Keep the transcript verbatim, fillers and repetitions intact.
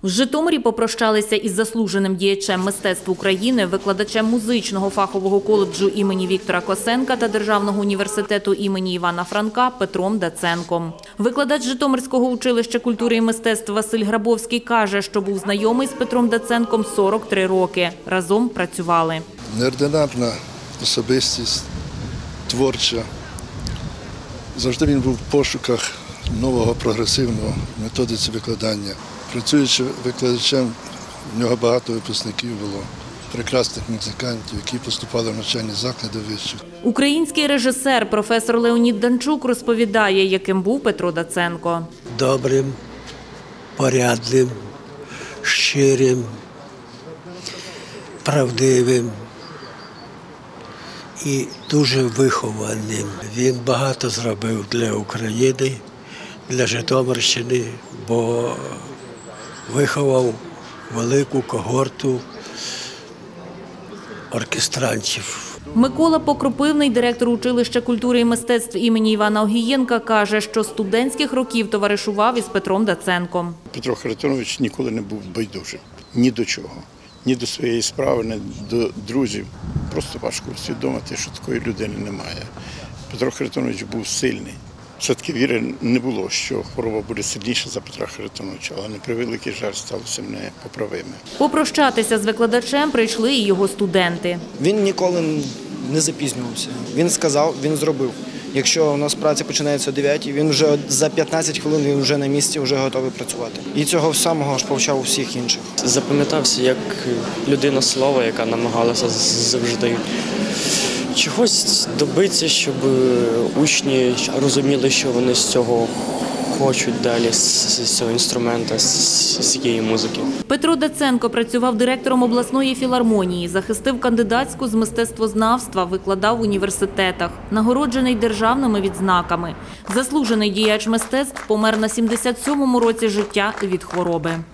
В Житомирі попрощалися із заслуженим діячем мистецтв України, викладачем музичного фахового коледжу імені Віктора Косенка та Державного університету імені Івана Франка Петром Даценком. Викладач Житомирського училища культури і мистецтв Василь Грабовський каже, що був знайомий з Петром Даценком сорок три роки. Разом працювали. Неординарна особистість, творча. Завжди він був в пошуках нового прогресивного методиці викладання. Працюючи викладачем, в нього багато випускників було, прекрасних музикантів, які поступали в навчальні заклади вищі. Український режисер, професор Леонід Данчук розповідає, яким був Петро Даценко. Добрим, порядним, щирим, правдивим і дуже вихованим. Він багато зробив для України, для Житомирщини, бо виховав велику когорту оркестрантів. Микола Покропивний, директор училища культури і мистецтв імені Івана Огієнка, каже, що студентських років товаришував із Петром Даценком. Петро Харитонович ніколи не був байдужий ні до чого, ні до своєї справи, ні до друзів. Просто важко усвідомити, що такої людини немає. Петро Харитонович був сильний. Все-таки віри не було, що хвороба буде сильніша за Петра Харитоновича, але на превеликий жаль сталося непоправиме. Попрощатися з викладачем прийшли і його студенти. Він ніколи не запізнювався. Він сказав, він зробив. Якщо у нас праця починається о дев'ятій, він вже за п'ятнадцять хвилин він вже на місці, вже готовий працювати. І цього самого ж повчав усіх інших. Запам'ятався як людина слова, яка намагалася завжди чогось добитися, щоб учні розуміли, що вони з цього хочуть далі, з цього інструмента, з цієї музики. Петро Даценко працював директором обласної філармонії, захистив кандидатську з мистецтвознавства, викладав в університетах, нагороджений державними відзнаками. Заслужений діяч мистецтв помер на сімдесят сьомому році життя від хвороби.